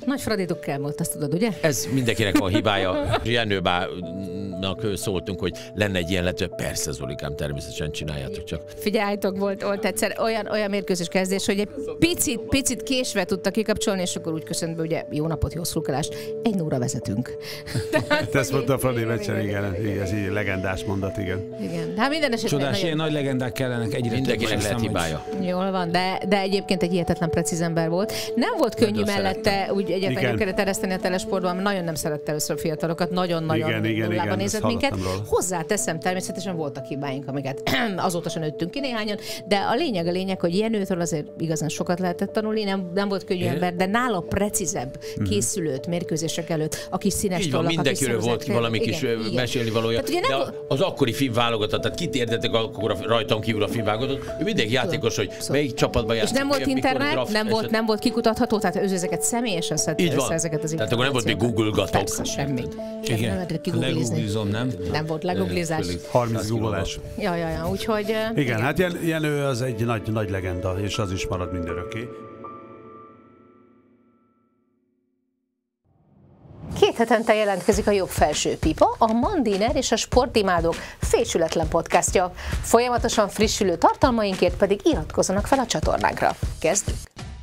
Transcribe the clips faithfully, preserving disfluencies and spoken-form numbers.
Nagy Fradi Dukkel volt, azt tudod, ugye? Ez mindenkinek van hibája. Jenőbának szóltunk, hogy lenne egy ilyen lehető. Persze, Zolikám, természetesen csináljátok csak. Figyeljátok, volt, volt egyszer olyan, olyan mérkőzés kezdés, hogy egy picit, picit késve tudta kikapcsolni, és akkor úgy köszönt be, ugye, jó napot, jó szurkolást, egy óra vezetünk. Te ezt mondta a Fradi meccsen, igen, igen, ez így legendás mondat, igen. Igen, hát minden esetben... Csodás, nagyon... ilyen nagy legendák kellenek egyre. Mindenkinek lehet hibája. Jól van, de, de egyébként egy hihetetlen precíz ember volt. Nem volt könnyű Nagyon mellette szerettem. úgy egyáltalán kellett tereszteni a telesportban, mert nagyon nem szerette először a fiatalokat, nagyon-nagyon nullába nézett minket. Hozzáteszem, természetesen voltak hibáink, amiket azóta sem nőttünk ki néhányan, de a lényeg a lényeg, hogy Jenőtől azért igazán sokat lehetett tanulni, nem, nem volt könnyű ember, de nála precízebb készülőt mérkőzések előtt, a kis színes így van, tollak, mindenkiről volt valami kis mesélni valója. De az akkori film válogatott, tehát kit érdetek akkor a rajtam kívül a film válogatott, ő mindenki játékos, hogy melyik csapatban játszik. És nem volt internet, nem volt, nem volt kikutatható, tehát ő ezeket személyesen szedte össze ezeket az információkat. Tehát akkor nem volt még Google-gatok. Persze, semmi. Igen, legooglizom, nem? Nem volt legooglizás. harminc googolás. Ja, ja, ja, úgyhogy... Igen, igen. Hát Jenő az egy nagy, nagy legenda, és az is marad mindörökké. Két hetente jelentkezik a Jobb Felső Pipa, a Mandiner és a Sportimádók fésületlen podcastja. Folyamatosan frissülő tartalmainkért pedig iratkozzanak fel a csatornánkra. Kezdjük!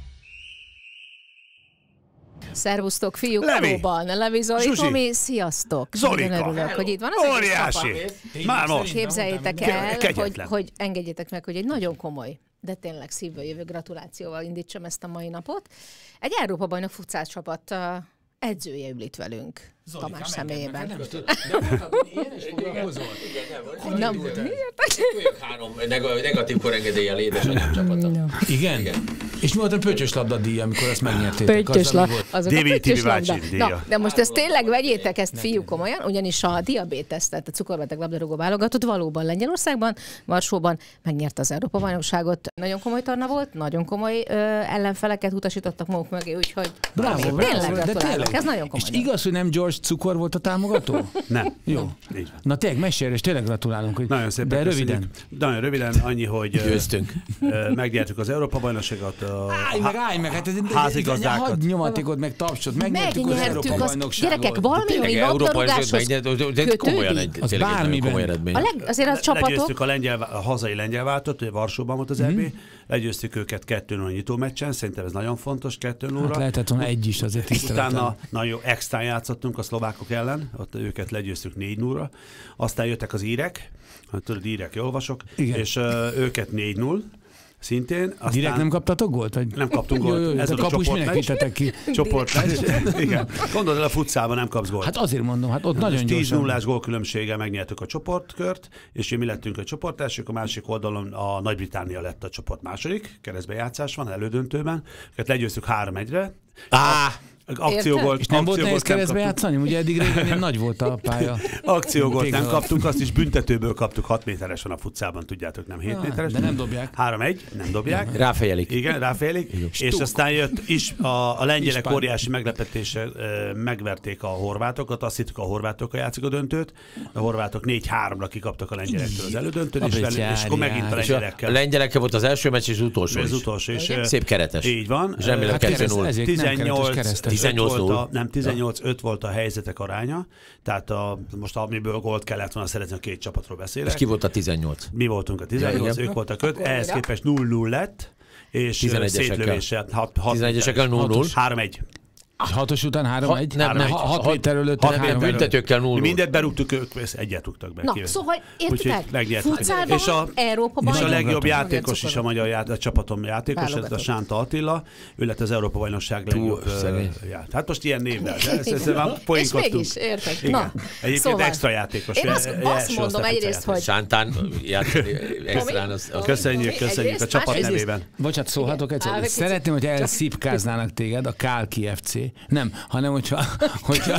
Szervusztok, fiúk, Levi. valóban. Levi, Zoli, Zsuzsi. Tomi, sziasztok! Zolika. Nagyon örülök, hogy itt van. Az Óriási! Már most! Képzeljétek el, hogy, Kegyetlen. hogy engedjétek meg, hogy egy nagyon komoly, de tényleg szívből jövő gratulációval indítsam ezt a mai napot. Egy Európa-bajnok futszál csapat uh, edzője ül itt velünk, Zolika, Tamás személyében. Nem tudom, de mondhatod, ilyen is foglalkozol? Nem, miért? Három negatív korengedéllyel édesanyám csapata. Igen? Igen. És mi volt a pöttyös labda díj, amikor ezt megnyertétek? Pöttyös labda. dé vé té vé bácsi díja. Na, de most ezt tényleg vegyétek ezt, fiúk, komolyan, ugyanis a diabétesz, tehát a cukorbeteg labdarúgó válogatott valóban Lengyelországban, Varsóban megnyerte az Európa-bajnokságot. Nagyon komoly torna volt, nagyon komoly ö, ellenfeleket utasítottak maguk mögé, úgyhogy Bravo, tényleg bravo, de gratulálok, tényleg. ez nagyon komoly. És igaz, hogy nem George Cukor volt a támogató? Nem. Jó. Így van. Na tényleg, mesélj, és tényleg gratulálunk. Hogy Nagyon szépen de köszönjük. röviden. Nagyon röviden, annyi, hogy Győztünk. ö, megnyertük az Európa-bajnokságot. Állj meg, állj meg, hát ez házigazdákat. hadd nyomatékod meg tapsot, megnyertük az Megnyertük az Európa-bajnokságot. gyerekek, valami labdarúgáshoz de komolyan egy, Az tényleg egy nagyon bármiben. komoly eredmény. A leg, azért a csapatok... Legyőztük a, lengyel, a hazai lengyel váltót, ugye Varsóban volt az é bé, legyőztük őket kettő nulla nyitó meccsen, szerintem ez nagyon fontos, kettő nulla. Hát lehetett volna egy is azért tiszteletem. Utána nagyon extrán játszottunk a szlovákok ellen, ott őket legyőztük négy nulla. Aztán jöttek az írek, hát tudod, írek, olvasok, Igen. és uh, őket négy null. Szintén. Aztán Direkt nem kaptatok gólt? Vagy? nem kaptunk Jó, jó, gólt. jó, Ez a volt a kapus minek csoportmeccs. vittetek ki? Csoportmeccs. Igen. Gondolod el, a futszálban nem kapsz gólt. Hát azért mondom, hát ott nagyon tíz gyorsan. nullás gólkülönbséggel megnyertük a csoportkört, és mi lettünk a csoportelsők, a másik oldalon a Nagy-Britannia lett a csoport második, keresztbejátszás van, elődöntőben, őket legyőztük három egyre. Á! Akciógolt, És nem volt nehéz akciógolt nem keresztbe kaptunk. játszani? Ugye eddig régen ilyen nagy volt a pálya. Akciógolt nem Végül. kaptunk, azt is büntetőből kaptuk, hat méteres van a futszában, tudjátok, nem hét Ah, méteres. de nem dobják. három egy, nem dobják. Ráfejelik. Igen, ráfejelik. És aztán jött is a, a lengyelek Ispán. óriási meglepetése, megverték a horvátokat, azt hittük a horvátokkal játszik a döntőt. A horvátok négy háromra kikaptak a lengyelektől az elődöntőn, és, velük, és akkor megint a És a lengyelekkel. lengyelekkel volt az első meccs, és az utolsó Az is. utolsó, és Szép keretes. így van. És remélem Hát kettő kereszt- null. ezért nem keretes, tizennyolc keresztes. tizennyolc volt a, null. nem, tizennyolc öt volt a helyzetek aránya, tehát a, most amiből gólt kellett volna szerezni, a két csapatról beszélek. És ki volt a tizennyolc? Mi voltunk a tizennyolc, Ja, ők voltak öt, Akkor ehhez újra. képest nulla nulla lett, és tizenegyesekkel. szétlövéssel, hat, hat tizenegyesekkel nulla null. három egy. És hatos után három egy? nem, nem, Ha- hat hat- méter előtt hat három méter egy. Büntetőkkel nulla Mi null. mindent berúgtuk, ők egyet rúgtak be. Na, Kivéve. szóval értitek? Úgyhogy megnyertük. Futszálban És a, Európa és a bajnok. legjobb Magyar játékos is a magyar ját, a csapatom játékos, ez a Válogatott. Sánta Attila, ő lett az Európa-bajnokság legjobb. szegény. ö, ját. Hát most ilyen névvel, de ezt, ezt már És poénkodtunk. mégis, érted? Igen. Na, Egyébként szóval. extra játékos. Én azt, e- azt első mondom osztályú egyrészt, játékos. hogy... Sántán játszik extrán. az- az- Köszönjük, köszönjük a Egyrészt, csapat másrészt- nevében. Bocsát, szólhatok Á, egyszer? egy Szeretném, hogy picit. elszipkáznának téged a Kálki ef cé. Nem, hanem hogyha, hogyha,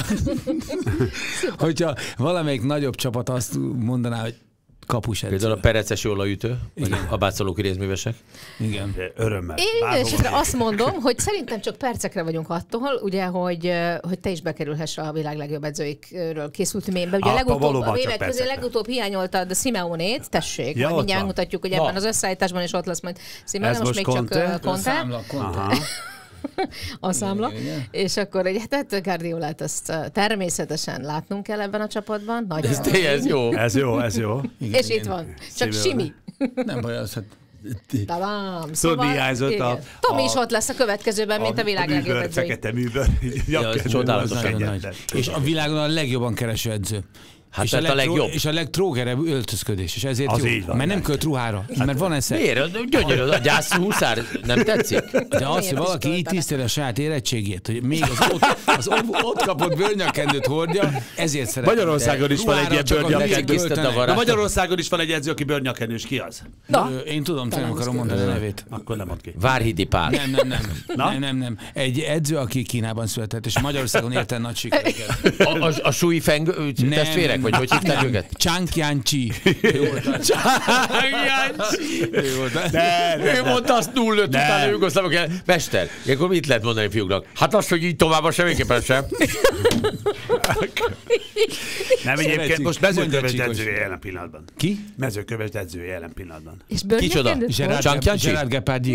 hogyha valamelyik nagyobb csapat azt mondaná, hogy kapus edző. Például a pereces olajütő, vagy a bácsolóki részművesek. Igen. De örömmel. Én Bárhova minden esetre megyek. azt mondom, hogy szerintem csak percekre vagyunk attól, ugye, hogy, hogy te is bekerülhess a világ legjobb edzőikről készült mémbe. Ugye Ah, legutóbb, valóban a csak mémek közé percekre. legutóbb hiányoltad a Simeonét, tessék, Ja, majd ott mindjárt van. mutatjuk, hogy Na. ebben az összeállításban is ott lesz majd Simeone, Ez most még most csak Conte? uh, Conte. Számla, Conte. Aha. a számla. Igen, igen. És akkor egy hát Guardiolát azt természetesen látnunk kell ebben a csapatban. Nagyon ez, ez jó. Ez jó, ez jó. Igen, és itt van. Csak Szívül. Simi. Nem baj, az hát... Talán. Szóval a... Tomi is ott lesz a következőben, mint a világ legjobb edzői. Fekete műbőr. Ja, csodálatos nagy. És a világon a legjobban kereső edző. Hát és, a, a legtró- legjobb. és a legtrógerebb öltözködés, és ezért az jó. Van, mert nem költ ruhára, hát mert van esze. Miért? Gyönyörű, a gyászú huszár nem tetszik? De az, hogy valaki így tiszteli a saját érettségét, hogy még az ott, az ott kapott bőrnyakendőt hordja, ezért szeretem. Magyarországon is van egy ilyen bőrnyakendő. De Magyarországon is van egy edző, aki bőrnyakendős. Ki az? Na. Én tudom, te nem akarom mondani a nevét. Akkor nem mond ki. Várhidi Pál. Nem, nem, nem. Nem, nem, nem. Egy edző, aki Kínában született, és Magyarországon érte nagy sikereket. A, a, a Sui Feng testvérek, vagy hogy hívták őket? Chang Qianchi. Ő mondta azt nulla öt utána jugoszlávok el. Mester, akkor mit lehet mondani fiúknak? Hát azt, hogy így tovább semmiképpen sem. Nem, egyébként most mezőköves edzője jelen pillanatban. Ki? Mezőköves edzője jelen pillanatban. És kicsoda? Gerard Depardieu.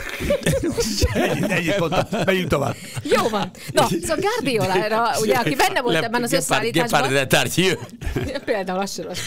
Ennyit mondtam, menjünk tovább. Jó van. Na, szóval Guardiolára, ugye, aki benne volt ebben az összeállításban. Például az soros.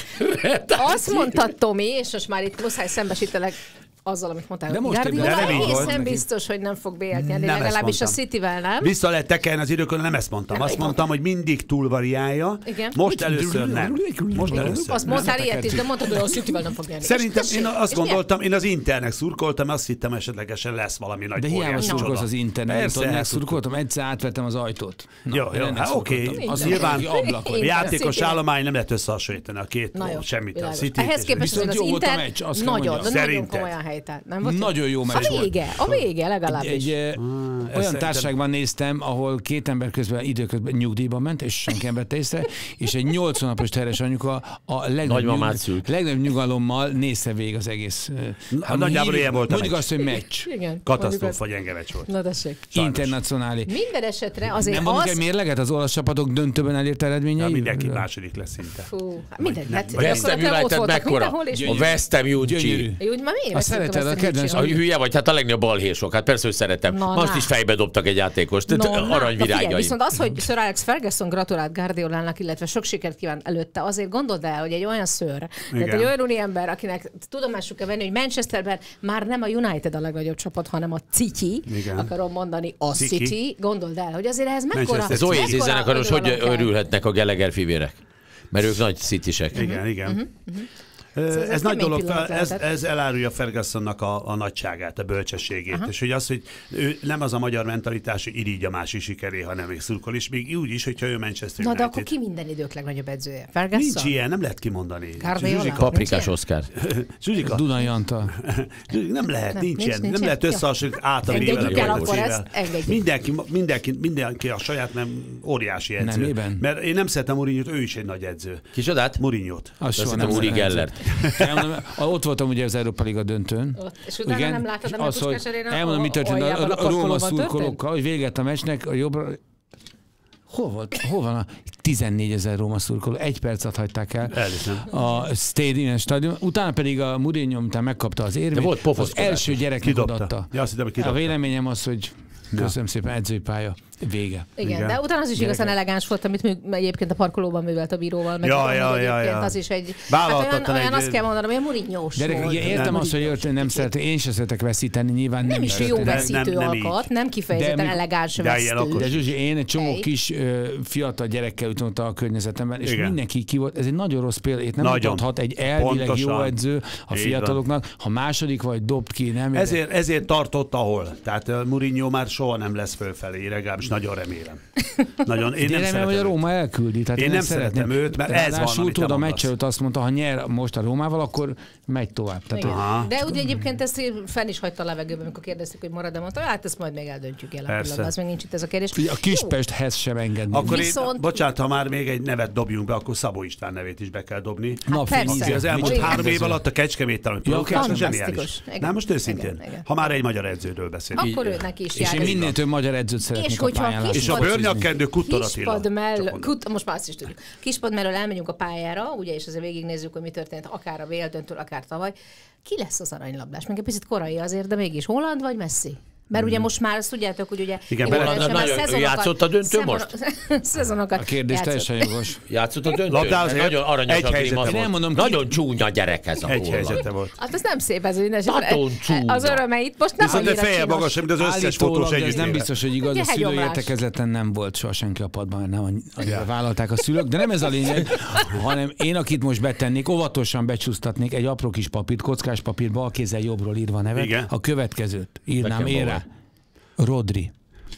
Azt mondta Tomi, és most már itt muszáj szembesítelek azzal, amit mondtál. De most Guardiola egészen biztos, hogy nem fog bé el-t nyerni, legalábbis a Cityvel nem. Vissza lehet tekerni az időkön, nem ezt mondtam. Nem azt mondtam, hogy mindig túlvariálja. Igen. Most először nem. Most először. Azt mondtál ilyet is, de mondtad, hogy a Cityvel nem fog nyerni. Szerintem én azt gondoltam, én az Internek szurkoltam, azt hittem esetlegesen lesz valami nagy. De hiába szurkolsz az Internek, én szurkoltam, egyszer átvettem az ajtót. Jó, jó, hát oké. Nyilván játékos állomány nem lehet összehasonlítani a két semmit. Ehhez képest az Inter nagyon, nagyon komolyan helytáll. Nem volt? Nagyon jó meccs volt. A vége, a vége legalábbis. Egy, egy ah, olyan társaságban néztem, ahol két ember közben időközben nyugdíjban ment, és senki nem vette észre, és egy nyolcvan napos terhes anyuka a legnagyobb, nyug, legnagyobb nyugalommal nézte végig az egész. Hát nagyjából ilyen volt a mondjuk azt, hogy meccs. Igen. Katasztrófa gyenge meccs volt. Na tessék. Internacionális. Minden esetre azért nem mondjuk egy mérleget az olasz csapatok döntőben elért eredményei? Mindenki második lesz szinte. Fú, minden. A West Ham United mekkora? A West Ham United. Azt szereted a kedvenc. A hülye vagy, hát a legnagyobb balhésok. Hát persze, hogy szeretem. No, Most is fejbe dobtak egy játékost. No, aranyvirágjaim. Viszont az, hogy Sir Alex Ferguson gratulált Guardiolának, illetve sok sikert kíván előtte, azért gondold el, hogy egy olyan szőr, tehát egy olyan úriember, akinek tudomásuk kell venni, hogy Manchesterben már nem a United a legnagyobb csapat, hanem a City, igen. akarom mondani, a City. City. Gondold el, hogy azért ez mekkora... Az Oasis zenekaros hogy örülhetnek a Gallagher fivérek? Mert ők nagy citisek. Igen, igen. Uh-huh, uh-huh. Ez, ez nagy dolog, ez, ez elárulja Fergusonnak a, a nagyságát, a bölcsességét, aha. és hogy az, hogy ő nem az a magyar mentalitás, hogy irigy a másik sikeré, hanem még szurkol is, még úgy is, hogyha ő Manchester United. Na de akkor ki minden idők legnagyobb edzője? Ferguson? Nincs ilyen, nem lehet kimondani. Zsuzsika. Paprikás Oszkár. Zsuzsika. Dunai Antal. Nem lehet, nem, nincs, nincs ilyen. Nincs, nem lehet összehasonlítani általában. Mindenki, mindenki, mindenki a saját nem óriási edző. Nem, mert én nem szeretem Mourinho-t, ő is egy nagy edző. Kicsodát? Mourinho-t. Azt szeretem Uri Gellert. Ott voltam ugye az Európa Liga döntőn. Ott. És utána igen, nem láttad a Puskás Aréna? Elmondom, mi történt a, a, a Róma szurkolókkal, hogy véget a meccsnek, a jobbra... Hol volt? Hol van a tizennégyezer Róma szurkoló? Egy percet hagyták el Elhiszem. a Stadium stadion. Utána pedig a Mourinho, után megkapta az érvét. Volt az első gyerek odaadta. Ja, azt hittem, a véleményem az, hogy köszönöm szépen, edzői pálya. Vége. Igen, igen, de utána az is igazán elegáns volt, amit mű, egyébként a parkolóban művelt a bíróval. Meg ja, ja, ja, ja. Az is egy... Hát olyan, olyan egy... azt kell mondanom, hogy a Mourinho-s volt. Értem azt, hogy nem szeretek, én sem szeretek veszíteni, nyilván nem, nem is. Nem is jó veszítő nem, alkat, nem kifejezetten de, elegáns de vesztő. De Zsuzsi, én egy csomó kis uh, fiatal gyerekkel ütött a környezetemben, és igen. mindenki ki volt. Ez egy nagyon rossz példa. Itt nem adhat egy elvileg jó edző a fiataloknak, ha második vagy dobt ki, nem? Ezért tartott ahol. Tehát Mourinho már soha nem lesz fölfelé, legalábbis nagyon remélem. Nagyon, én nem remélem, hogy a Róma elküldi. Tehát én, én nem szeretem őt, mert ez van, amit te a meccs előtt azt mondta, ha nyer most a Rómával, akkor megy tovább. Tehát de ugye egyébként ezt fenn is hagyta a levegőben, amikor kérdeztük, hogy marad-e, mondta, hát ezt majd még eldöntjük el. Az még nincs itt ez a kérdés. A Kispesthez sem engedni. Akkor Viszont... én, bocsánat, ha már még egy nevet dobjunk be, akkor Szabó István nevét is be kell dobni. Hát persze. Az elmúlt három év alatt a Kecskeméten, zseniális. Nem, most őszintén. Ha már egy magyar edzőről beszélünk. Akkor őnek is jár. És én minél több magyar edzőt szeretnék a pályán. És a bőrnyakkendő Kuttor Attila. Kut, most már azt is tudjuk. Kispad mellől elmegyünk a pályára, ugye, és azért végignézzük, hogy mi történt akár a vé el döntől, akár tavaly. Ki lesz az aranylabdás? Még egy picit korai azért, de mégis Holland vagy Messi? Mert ugye most már azt tudjátok, hogy ugye... Igen, nagyon játszott a döntő most? Szezonokat a kérdés teljesen jogos. Játszott a döntő? Nagyon aranyos a grimasz. Nagyon csúnya gyerek ez a Egy helyzete volt. Hát ez nem szép ez, hogy az örömeit most nem annyira csinos. Feje magas, mint az összes fotós együtt. Ez nem biztos, hogy igaz, a szülői értekezleten nem volt soha senki a padban, mert nem annyira vállalták a szülők, de nem ez a lényeg, hanem én, akit most betennék, óvatosan becsúsztatnék egy apró kis papírt, kockás papír, bal kézzel jobbról írva a nevet, igen. A következőt írnám én rá. Rodri.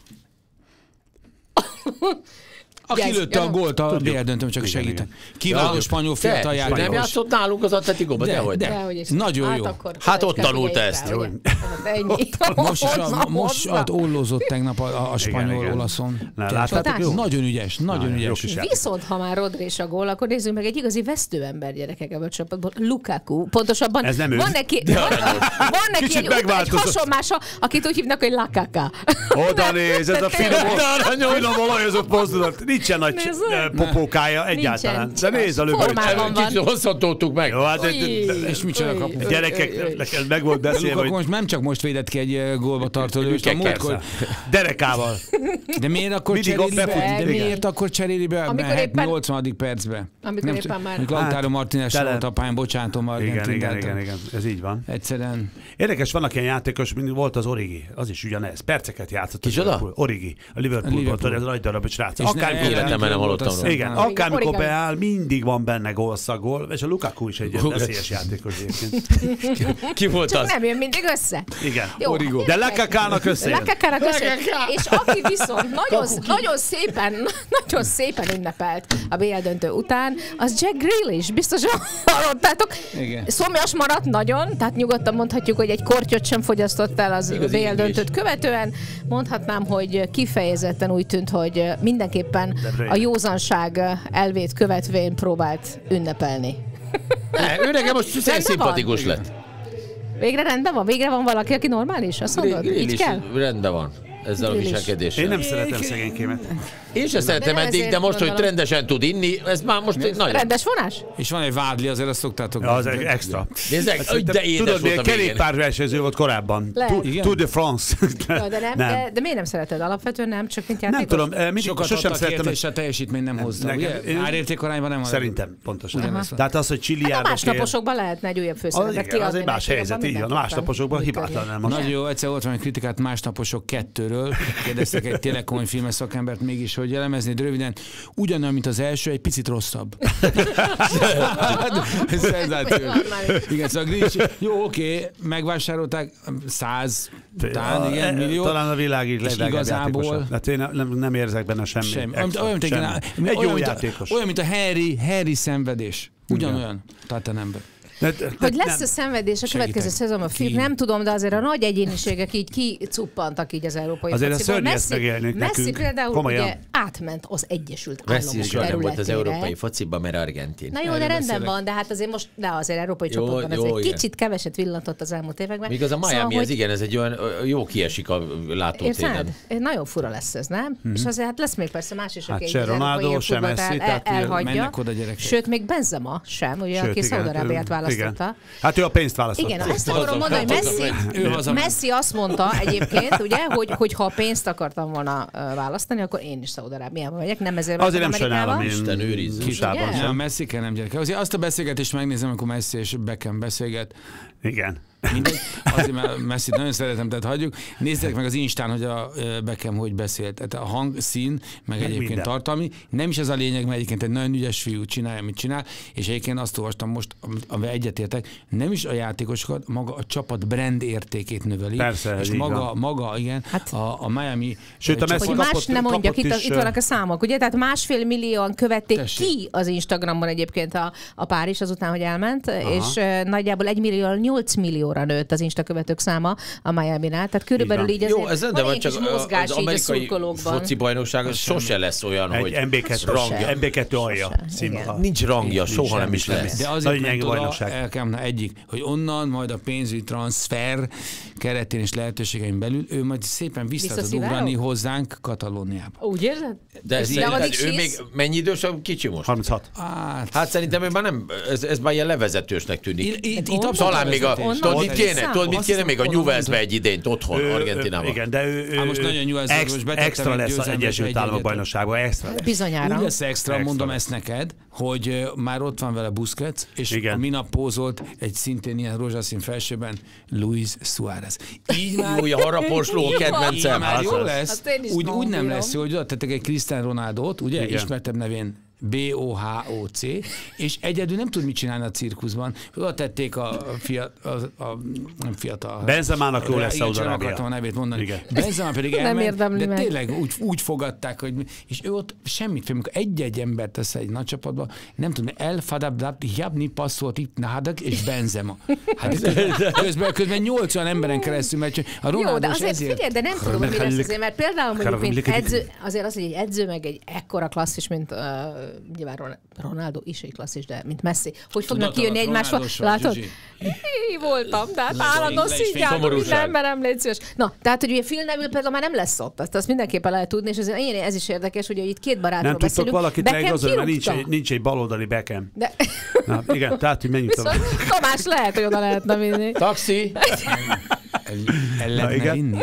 Aki lőtte a gólt a bé el döntőn, csak segítek. Kiváló spanyol fiatal játékos. Nem játszott nálunk az Atleticóban, dehogy. De, de. Nagyon jó. Hát ott tanult ezt. Most most ollózott tegnap a spanyol olaszon. Nagyon ügyes, nagyon ügyes. Viszont ha már Rodri és a gól, akkor nézzük meg egy igazi vesztőember gyerekek ebből a csapatból. Lukaku. Pontosabban van neki egy hasonlása, akit úgy hívnak, hogy Lakaka. Oda néz, ez a finom olajozott mozdulat. Nincsen nagy popókája egyáltalán. De nézd a lögőt. Kicsit hosszantoltuk meg. Jó, hát, és micsoda kapu. Gyerekek, neked meg volt beszélve, hogy... Most nem csak most védett ki egy gólba tartó lőst, a múltkor... Derekával. De miért akkor cseréli be? De miért akkor cseréli be? Mehet nyolcvanadik percben. Amikor éppen már... Lautaro Martínez volt a pályán, bocsánatom, Argentin. Igen, igen, igen, ez így van. Egyszerűen. Érdekes, vannak ilyen játékos, mint volt az Origi. Az is ugyanez. Perceket játszott. Kicsoda? Origi. A Liverpoolból, ez a nagy darab srác. Életemben nem hallottam. Igen, akármikor beáll, mindig van benne gólszagol, és a Lukaku is egy veszélyes játékos egyébként. Ki volt az? Nem jön mindig össze. Igen. Origo. De Lakakának összejön. Lakakának összejön. És aki viszont nagyon, nagyon szépen, nagyon szépen ünnepelt a bé el döntő után, az Jack Grealish. Biztosan hallottátok. Szomjas maradt nagyon, tehát nyugodtan mondhatjuk, hogy egy kortyot sem fogyasztott el az bé el döntőt követően. Mondhatnám, hogy kifejezetten úgy tűnt, hogy mindenképpen a józanság elvét követvén próbált ünnepelni. Ne, ő nekem most szimpatikus lett. Végre rendben van? Végre van valaki, aki normális? Azt mondod? Így kell? Rendben van. Ezzel a viselkedéssel. Én nem szeretem szegénykémet. Én sem szeretem eddig, de most, hogy rendesen tud inni, ez már most egy nagyon... Rendes vonás? És van egy vádli, azért azt szoktátok. Ja, az extra. Nézzek, de édes tudod, volt a végén. Kerékpárversenyző volt korábban. Tour de France. De, de, nem, nem. De, de miért nem szereted? Alapvetően nem, csak mint játékos? Nem tudom, mindig sokat sosem szerettem. És a teljesítmény nem hozta, ugye? Árértékarányban nem adott. Szerintem, pontosan. Tehát az, hogy csiliárdokért... Másnaposokban lehetne egy újabb főszerepet kiadni. Az egy más helyzet, így van. Másnaposokban hibátlan nem. Nagyon jó, egyszer volt van egy kritikát Másnaposok kettőről. Kérdeztek egy tényleg komoly filmes szakembert mégis, hogy elemezni röviden. Ugyanolyan, mint az első, egy picit rosszabb. Szenzációs. Igen, szóval Grealish, jó, oké, megvásárolták száz, talán, igen, millió. Talán a világ így legdrágább játékosa. Hát én nem, nem érzek benne semmi. Semmi. Extra, olyan, semmi. Egy olyan, jó mint játékos. A, olyan, mint a Harry, Harry szenvedés. Ugyanolyan. Tottenhamben. De, de, hogy lesz a szenvedés a következő szezonban, Filip, nem tudom, de azért a nagy egyéniségek így kicuppantak így az európai azért fociból. Azért a szörnyet megélnék nekünk. Messi például komolyan. Ugye átment az Egyesült Államok területére. Nem volt az európai fociban, mert Argentin. Na jó, de rendben beszélek. Van, de hát azért most, de azért európai jó, csapatban ez egy kicsit keveset villantott az elmúlt években. Míg az a Miami, szóval, ez igen, ez egy olyan jó kiesik a látótéren. Nagyon fura lesz ez, nem? És azért hát lesz még persze más is, aki egy Ronaldo sem Messi, elhagyja. Sőt, még Benzema sem, ugye, aki Szaúd-Arábiát választotta. Hát ő a pénzt választott. Igen, ezt akarom mondani, hogy Messi, Messi azt mondta egyébként, ugye, hogy, hogy ha pénzt akartam volna választani, akkor én is Szaúd-Arábiába megyek, nem ezért azért nem sajnálom, én Isten őrizzen. Ja, Messi kell, nem gyerek. Azért azt a beszélgetést megnézem, amikor Messi és Beckham beszélget. Igen. Mindegy, azért, mert Messit nagyon szeretem, tehát hagyjuk. Nézzétek meg az Instán, hogy a Beckham hogy beszélt. Tehát a hang, szín, meg egyébként minden. Tartalmi. Nem is ez a lényeg, mert egyébként egy nagyon ügyes fiú csinálja, amit csinál, és egyébként azt olvastam most, amivel egyetértek, nem is a játékosokat, maga a csapat brand értékét növeli. Persze, és maga, maga, igen, hát, a, a Miami... Sőt, a Messi hogy kapott, más nem mondjak, itt, is, itt vannak a számok, ugye? Tehát másfél millióan követték tessék. ki az Instagramon egyébként a, a Párizs azután, hogy elment, aha. és uh, nagyjából egy millió, nyolc millióra nőtt az Insta követők száma a Miami-nál. Tehát körülbelül így, így jó, ez van van, egy kis mozgás így a szurkolókban. Foci bajnokság az sose lesz olyan, egy hogy em bé kettő rangja, em bé kettő alja. Nincs rangja, soha nem is lesz. De azért ment oda, el kell egyik, hogy onnan majd a pénzügyi transfer keretén és lehetőségeim belül ő majd szépen vissza tud ugrani hozzánk Katalóniába. Úgy érzed? De ez ő még mennyi idős, kicsi most? harminchat. Hát, hát szerintem ő már nem, ez, ez már ilyen levezetősnek tűnik. Itt, itt talán még a, tudod, mit kéne? Tudod, mit kéne még a Newellsbe egy idényt otthon, Argentinában? Igen, de ő most nagyon Newellsbe extra lesz az Egyesült Államok bajnokságban, extra lesz. Bizonyára. Úgy lesz extra, mondom ezt neked, hogy már ott van vele Busquets, és igen. minap pózolt egy szintén ilyen rózsaszín felsőben Luis Suárez. Így már... Úgy a harraporsló kedvencem. Már jó lesz. Úgy, úgy nem lesz jó, hogy oda tettek egy Cristiano Ronaldot, ugye, igen. ismertebb nevén B O H O C, és egyedül nem tud mit csinálni a cirkuszban. Oda tették a fiatal, a, a, nem fiatal. Benzemának jó lesz Szaúd-Arábia. Igen, akartam a nevét mondani. Igen. Benzema pedig elment, de meg. tényleg úgy, úgy fogadták, hogy és ő ott semmit fél, amikor egy-egy ember tesz egy nagy csapatba, nem tudom, El Fadabdab, Jabni passzolt itt Nahadak és Benzema. Hát közben, közben nyolcvan emberen keresztül, mert a Ronaldo jó, de azért ezért... figyelj, de nem tudom, hogy mi lesz azért, mert például mondjuk, mint edző, azért az, hogy egy edző, meg egy ekkora klasszis, mint uh, nyilván Ronaldo is egy klasszis, de mint Messi. Hogy fognak kijönni egymásra? Látod? Én voltam, tehát állandó szívják, minden emberem, légy szíves. Na, tehát, hogy ugye Phil Neville például már nem lesz ott, azt, azt mindenképpen lehet tudni, és ez, ez is érdekes, hogy itt két barátról nem beszélünk. Nem tudtok valakit leigazolni, mert nincs, egy, nincs egy baloldali Beckham. De... Na, igen, tehát, hogy menjünk tovább. Tamás lehet, hogy oda lehetne vinni. Taxi! El lehetne inni.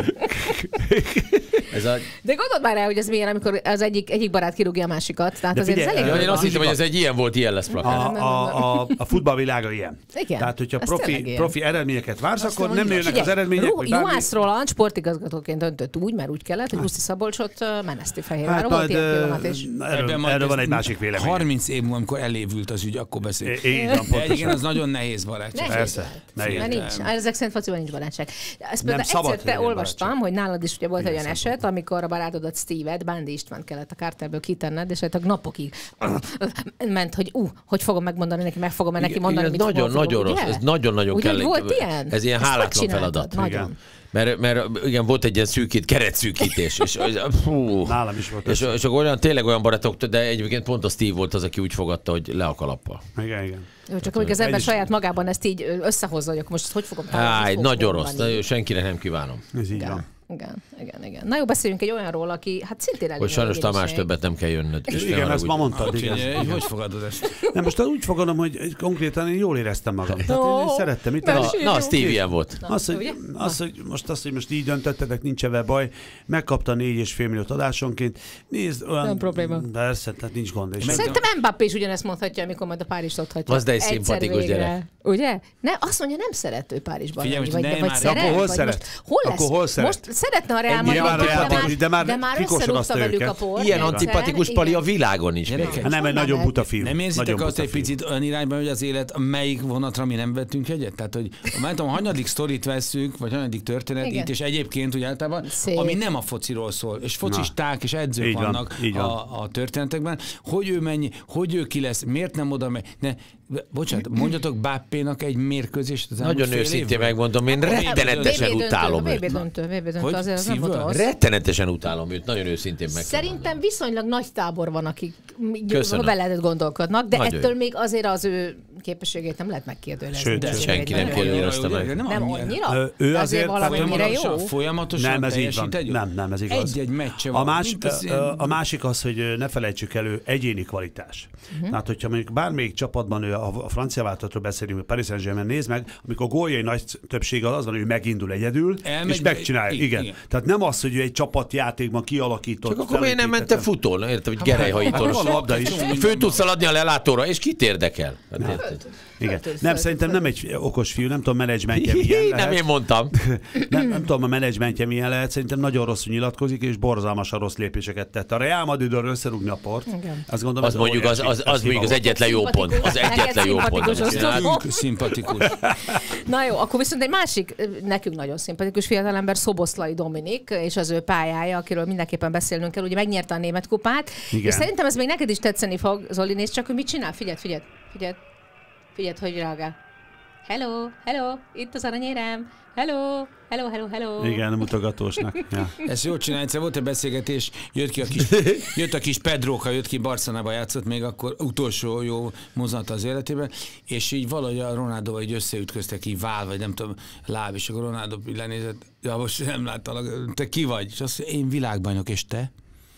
Ez a... De gondold már el, hogy ez milyen, amikor az egyik, egyik barát kirúgja a másikat. Tehát azért figyelj, ez elég. Én azt hittem, hogy ez egy ilyen volt, ilyen lesz plakát. A, a, a, a futballvilága ilyen. Igen, tehát, hogyha profi, profi eredményeket vársz, azt akkor nem nőnek az eredmények. Juhász Roland sportigazgatóként döntött úgy, mert úgy kellett, hogy Huszti Szabolcsot Meneszti-Fehérvárra volt ilyen pillanat is. Erről van egy másik vélemény. harminc év múlva, amikor elévült az ügy, akkor beszélünk. Igen, az nagyon nehéz barátság. Persze. Ezek szerint fociban nincs barátság. Ezt például egyszer olvastam, hogy nálad is ugye volt egy olyan eset, amikor a barátodat Steve-et, Bándi Istvánt kellett a kárterből kitenned, és hát napokig ment, hogy ú, uh, hogy fogom megmondani neki, meg fogom neki mondani, igen, mit nagyon, nagyon rossz, ez nagyon-nagyon kell. Volt ilyen? Ez ilyen hálátlan feladat. Nagyon. Mert, mert igen, volt egy ilyen szűkít, keretszűkítés. És, hú, nálam is volt. És, és olyan, tényleg olyan barátok, de egyébként pont a Steve volt az, aki úgy fogadta, hogy le a kalappal. Igen, igen. Jó, csak amikor az ember saját magában ezt így összehozza, hogy akkor most hogy fogom találni. Áj, nagyon rossz, nagyon, senkinek nem kívánom. Ez így van. Igen, igen, igen. Na jó, beszéljünk egy olyanról, aki hát szintén elég. Hogy sajnos Tamás többet nem kell jönnöd. Igen, ezt ma mondtad. Igen. Hogy fogadod ezt? Nem, most úgy fogadom, hogy konkrétan én jól éreztem magam. Tehát én szerettem. Itt na, na, Steve ilyen volt. Az, hogy, az, hogy most azt, hogy most így döntöttetek, nincs ebben baj. Megkapta négy és fél milliót adásonként. Nézd, olyan... Nem probléma. Persze, tehát nincs gond. És szerintem Mbappé is ugyanezt mondhatja, amikor majd a Párizst otthatja. Az de egy szimpatikus gyerek. Ugye? Ne, azt mondja, nem szeret ő Párizsban. Figyelj, vagy, vagy szeret? Akkor hol szeret? Hol lesz? Most szeretne a Real Madrid. De már, de már összerúgta velük a port. Ilyen antipatikus pali a világon is. Nem, egy nagyon buta fiú. Nem érzitek azt egy picit olyan irányban, hogy az élet, melyik vonatra mi nem vettünk egyet? Tehát, hogy nem tudom, hanyadik sztorit vesszük, vagy hanyadik történet itt, és egyébként úgy általában, ami nem a fociról szól, és focisták és edzők vannak a történetekben, hogy ő mennyi, hogy ő ki lesz, miért nem oda megy. Ne, bocsánat, mondjatok Mbappénak egy mérkőzést. Nagyon őszintén megmondom, én rettenetesen utálom őt. Rettenetesen utálom őt, nagyon őszintén meg. Szerintem viszonylag nagy tábor van, akik veled gondolkodnak, de nagyon. Ettől még azért az ő képességét nem lehet megkérdőjelezni. Sőt, senki nem kérdőjelezte meg. Nem annyira? Ő azért valamennyire jó. Folyamatosan nem, ez így van. Nem, nem, ez igaz. Egy-egy meccse van. A, más, a másik az, hogy ne felejtsük elő, egyéni kvalitás. Uh-huh. Tehát, hogyha mondjuk bármelyik csapatban ő a francia váltatról beszélünk, a Paris Saint-Germain, nézd meg, amikor góljai nagy többsége az van, hogy ő megindul egyedül, Elmegy, és megcsinálja. Igen, igen. igen. Tehát nem az, hogy ő egy csapatjátékban kialakított. Csak akkor miért nem mente futón? Érted, hogy gerelyhajítóra. Fő tudsz szaladni a lelátóra, és kit érdekel? Igen. Nem, szerintem nem egy okos fiú, nem tudom, menedzsmentje milyen lehet. Nem én mondtam. Nem, nem tudom, a menedzsmentje milyen lehet, szerintem nagyon rosszul nyilatkozik, és borzalmasan rossz lépéseket tett. A Real Madridról összerúgni a port. Azt gondolom, az mondjuk az, az, az mondjuk az egyetlen jó pont. Az egyetlen jó pont. Szimpatikus. Na jó, akkor viszont egy másik, nekünk nagyon szimpatikus fiatalember, Szoboszlai Dominik, és az ő pályája, akiről mindenképpen beszélnünk kell, ugye megnyerte a német kupát. Igen. És szerintem ez még neked is tetszeni fog, Zoli, nézd csak, hogy mit csinál. Figyeld, figyeld, figyeld. Figyeld, hogy reagál. Hello, hello, itt az aranyérem. Hello, hello, hello, hello. Igen, mutogatósnak. Ja. Ezt jól csinálj, egyszer volt egy beszélgetés, jött ki a kis, jött a kis Pedróka, jött ki Barcelonába játszott még akkor utolsó jó mozzanata az életében, és így valahogy a Ronaldóval így összeütköztek, így vál, vagy nem tudom, láb, és akkor Ronaldo lenézett, ja, most nem láttalak, te ki vagy? És azt mondja, én világbajnok, és te?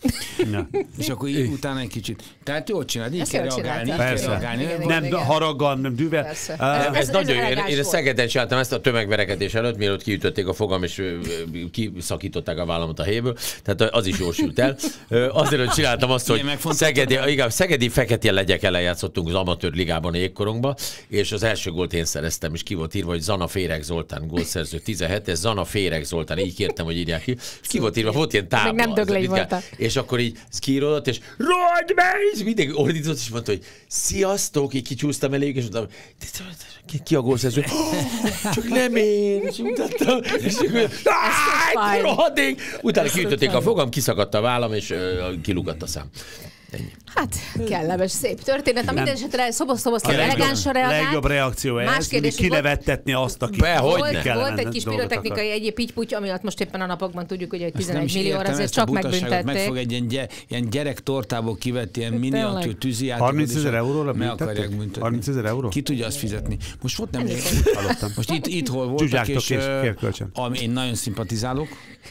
Ja. És akkor így utána egy kicsit. Tehát jól csinálod, így kell reagálni. Persze. reagálni. Igen, nem igen. haraggal, nem düvel. Uh, ez nagyon jó. Én, én Szegeden csináltam ezt a tömegverekedés előtt, mielőtt kiütötték a fogam, és kiszakították a vállamat a helyéből. Tehát az is jól sült el. Azért, hogy csináltam azt, hogy Szegedi, igen, Szegedi fekete legyekkel játszottunk az amatőr ligában a jégkorunkba, és az első gólt én szereztem, és ki volt írva, hogy Zana Féreg Zoltán gólszerző tizenhetes, Zana Féreg Zoltán, így kértem, hogy írják ki. Ki volt írva, volt ilyen tábla. Nem Döglei voltál. És akkor így kiírodott, és rohagy be! És mindenki ordított, és mondta, hogy sziasztok, így kicsúsztam eléjük, és mondtam, ki, ki a gólszerző? Csak nem én! És mutattam, és akkor rohadék! Utána kiütötték a fogam, kiszakadt a vállam, és kilúgatt a szám. Ennyi. Hát, kellemes, szép történet. A minden esetre szobosztoboszlán elegánsan reagált. A legjobb reakció ez, hogy kinevettetni azt, aki... Be, hogy volt, volt egy kis pirotechnikai egyéb pitty-puty, ami most éppen a napokban tudjuk, hogy egy tizenegy millióra azért csak megbüntették. Meg fog egy ilyen, gy ilyen gyerek tortából kivett ilyen miniatűr tűzijátékot. harmincezer euróra meg akarják büntetni. harmincezer euró? Ki tudja azt fizetni? Most volt nem hallottam. Most itt, itt hol voltak, és ami én nagyon szimpatizálok.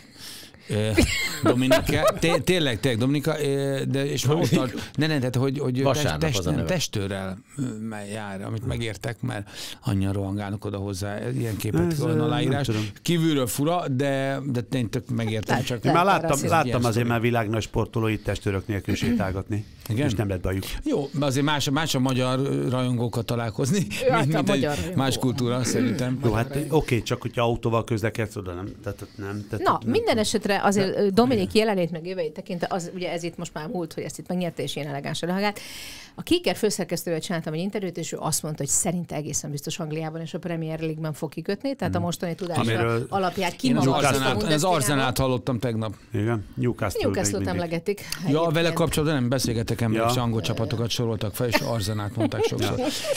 Dominika, té- tényleg, tényleg Dominika, de és ott tart, ne, ne, tehát, hogy, hogy test, test, nem, testőrrel jár, amit megértek, mert annyian rohangálnak oda hozzá, ilyen képet, olyan aláírás. Kívülről fura, de, de én tök megértem. Csak én már láttam, láttam azért már világnagy sportolói testőrök nélkül sétálgatni. Igen? És nem lett bajuk. Jó, azért más, más a magyar rajongókat találkozni, mint, mint egy más kultúra, szerintem. Jó, hát oké, okay, csak hogyha autóval közlekedsz, oda nem. Tehát, nem tehát, Na, nem, minden esetre azért Dominik jelenét meg jövőjét tekintve, az ugye ez itt most már múlt, hogy ezt itt megnyerte, és ilyen elegánsan reagált. A Kicker főszerkesztővel csináltam egy interjút, és ő azt mondta, hogy szerinte egészen biztos Angliában és a Premier League-ben fog kikötni, tehát a mostani tudásra alapját kimagaslta. Az Arsenalt hallottam tegnap. Igen, Newcastle. Newcastle-t emlegetik. Ja, vele kapcsolatban nem beszélgetek, emlékszem, ja. angol csapatokat soroltak fel, és Arsenalt mondták sokszor.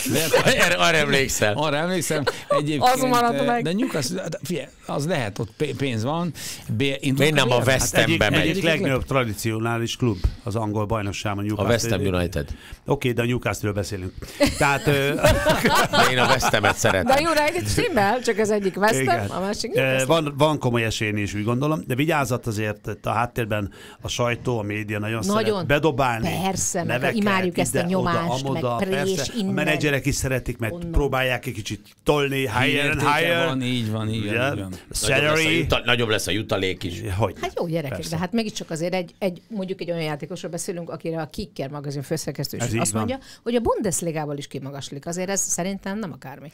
Arra emlékszem. Arra emlékszem. Egyébként, de Newcastle, figyelj, az lehet, ott pénz van. Én nem a West Hambe megy. Egyik legnagyobb tradicionális klub az angol bajnokságban Newcastle. A West Ham United. Oké, de a Newcastle-ről beszélünk. Tehát, én a West Hamet szeretem. De a United stimmel, csak az egyik West Ham, a másik Newcastle. Van, van komoly esélyén is, úgy gondolom, de vigyázzat azért a háttérben a sajtó, a média nagyon, nagyon szeret bedobálni. Persze, neveket, imádjuk ezt a nyomást, oda, amoda, meg prés, innen. A menedzserek is szeretik, mert onnan próbálják egy kicsit tolni, higher and higher. Van, így van, így van. Salary. Nagyobb lesz a jutalék is. Hogy? Hát jó gyerekek, persze. De hát mégiscsak azért egy, egy, mondjuk egy olyan játékosról beszélünk, akire a Kicker magazin főszerkesztő is azt mondja, hogy a Bundesligával is kimagaslik. Azért ez szerintem nem akármi.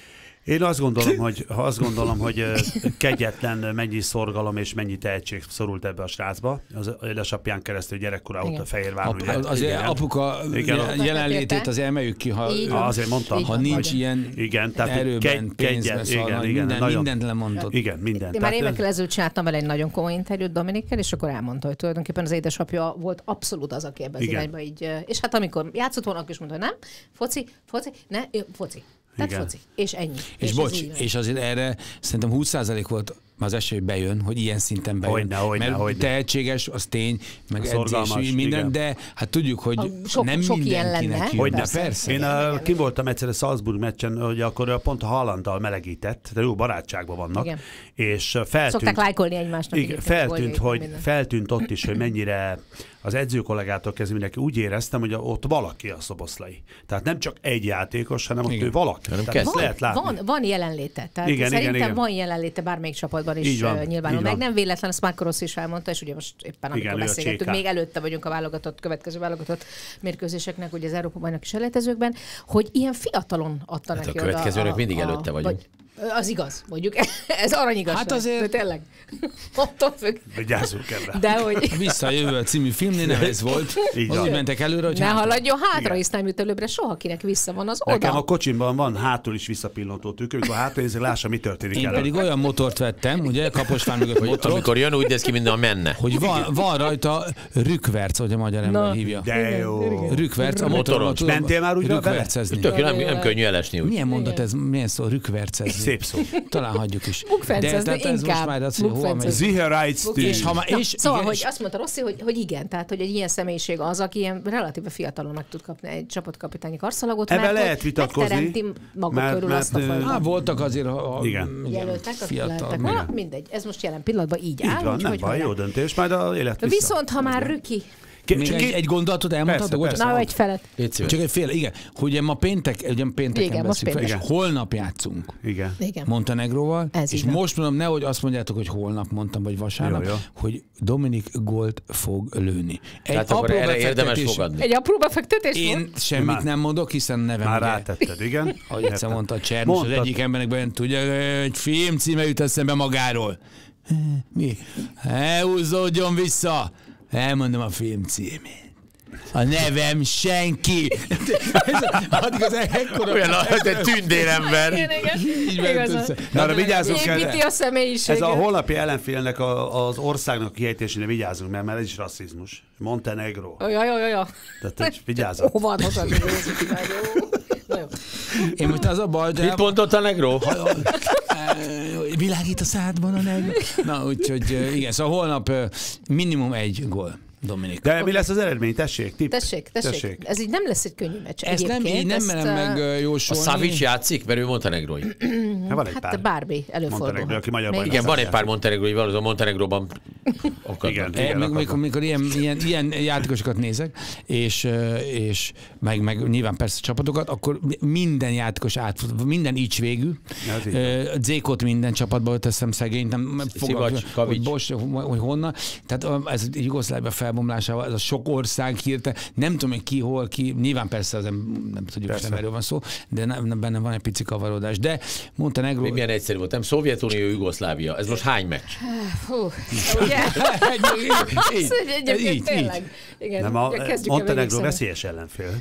Én azt gondolom, hogy, azt gondolom, hogy kegyetlen mennyi szorgalom és mennyi tehetség szorult ebbe a srácba. Az édesapján keresztül gyerekkora óta Fehérváron. Ap, ugye, az igen, apuka igen, jelenlétét azért emeljük ki, ha, ha azért mondtam, ha nincs ilyen igen, tehát erőben, pénzben, szóval igen, minden, nagyon, mindent lemondott. Igen, mindent. Én már évekkel ezelőtt csináltam vele egy nagyon komoly interjút Dominikkel, és akkor elmondta, hogy tulajdonképpen az édesapja volt abszolút az, aki ebben az irányba így, és hát amikor játszott volna, akkor is mondta, hogy nem, foci, foci, ne, foci. Tehát igen. Foci. És ennyi. És, és bocs, és azért erre szerintem húsz százalék volt az esély, hogy bejön, hogy ilyen szinten bejön. Hogyne, hogyne, mert hogyne. Tehetséges, az tény, meg edzés, minden, igen. De hát tudjuk, hogy a sok, nem sok mindenkinek jön. Hogyne, persze. persze. Én a, ki voltam egyszer a Salzburg meccsen, hogy akkor pont a Haalanddal melegített, de jó barátságban vannak. Igen. És feltűnt, szokták lájkolni egymásnak. Igen, feltűnt, hogy, feltűnt ott is, hogy mennyire az edzőkollégától kezdve mindenki úgy éreztem, hogy ott valaki a Szoboszlai. Tehát nem csak egy játékos, hanem igen. Ott ő valaki. Van, lehet látni. Van, van jelenléte. Tehát igen, szerintem igen, igen. Van jelenléte bármelyik csapatban is nyilvánul. Meg nem véletlen, ezt Marco Rossi is elmondta, és ugye most éppen amikor igen, beszélgettünk, még előtte vagyunk a válogatott, következő válogatott mérkőzéseknek, ugye az Európa-bajnoki selejtezőkben, hogy ilyen fiatalon adta hát neki a következőnek mindig előtte vagyunk. Vagy, az igaz, mondjuk. Ez aranyigazság. Hát azért... De tényleg. Attól függ. Vigyázzunk ebben. De hogy... Visszajövő a című filmnél nem ez volt. Az úgy mentek előre, hogy ne hátra. Haladjon hátra, és nem jut előbbre soha, kinek vissza van az oda. Nekem a kocsimban van hátul is visszapillantó tükör, amikor hátra nézzük, lássa, mi történik. Én pedig olyan motort vettem, ugye, Kaposvár mögött motorot. Amikor jön, úgy néz ki, mint a menne. Hogy van, van rajta rükverc, hogy a magyar ember hívja. De jó. Rükverc, a motoron. Mentél már úgy rükvercezni. Nem könnyű elesni úgy. Milyen mondat ez, milyen szó, rükvercezni? Szép szó. Talán hagyjuk is. De, de ez most már az, hogy hol megy. És ha már, és, szóval, igen, hogy azt mondta Rossi, hogy, hogy igen, tehát hogy egy ilyen személyiség az, aki ilyen relatíve fiatalon meg tud kapni egy csapatkapitányi karszalagot, ebben lehet vitatkozni. Maga mert, körül mert, azt a fajta. Há, voltak azért a, a igen. jelöltek, fiatal. Ha, mindegy, ez most jelen pillanatban így, így áll. Van, nem baj, jó döntés, majd a élet vissza. Viszont ha már Rüki. Még egy, egy gondolatot elmondhatok? Na, egy felet. Csak egy fél, igen. Hogy ma péntek, ugye pénteken beszünk fel, és holnap játszunk. Igen. igen. Montenegróval. Ez és most mondom, nehogy azt mondjátok, hogy holnap mondtam, vagy vasárnap, jó, jó. hogy Dominik gólt fog lőni. Egy Tehát apró erre érdemes fogadni. Egy apró befektetés Én volt? semmit már, nem mondok, hiszen nevem már rátetted, igen. Ahogy egyszer mondta a Csernus, az egyik embernek, tudja, egy film címe jut eszembe magáról. Mi? Elhúzódjon vissza! Elmondom a film címét. A nevem senki. Addig az ekkora... Olyan egy tündérember. Igen, igen. Na, arra vigyázzunk el. Építi a személyiséget. Ez a holnapi ellenfélnek a, az országnak kiejtésére vigyázzunk, mert, mert ez is rasszizmus. Montenegro. Jaj, jaj, jaj. Tehát vigyázzunk. Óvatosan. Én most az a baj, de... Mit mondott a negró? Világít a szádban a negró. Na, úgyhogy igen, szóval holnap minimum egy gól. Dominik. De mi lesz az eredmény? Tessék, tipp. Tessék, tessék, tessék. Ez így nem lesz egy könnyű meccs. Ez nem, így nem merem meg jósolni. A Savic játszik, mert ő montenegrói. Hát, van egy hát pár. bármi előfordul. Aki magyar igen, van egy pár montenegrói, valószínűleg Montenegróban igen, igen, igen, mikor, mikor ilyen, ilyen, ilyen játékosokat nézek, és, és meg, meg nyilván persze csapatokat, akkor minden játékos átfut, minden így végül. Zékot minden csapatba teszem szegényt, nem fogalmam, hogy Bos, hogy honnan. Tehát ez Jugoszlávia felbomlásával, ez a sok ország hirtelen, nem tudom, hogy ki, hol, ki, nyilván persze az nem, nem tudjuk, hogy erről van szó, de nem, benne van egy pici kavarodás. De Montenegró... Még milyen egyszerű volt, nem? Szovjetunió, Jugoszlávia. Ez most hány meccs? Hú, ugye? Egyébként tényleg. Igen, a Montenegró veszélyes ellenfél.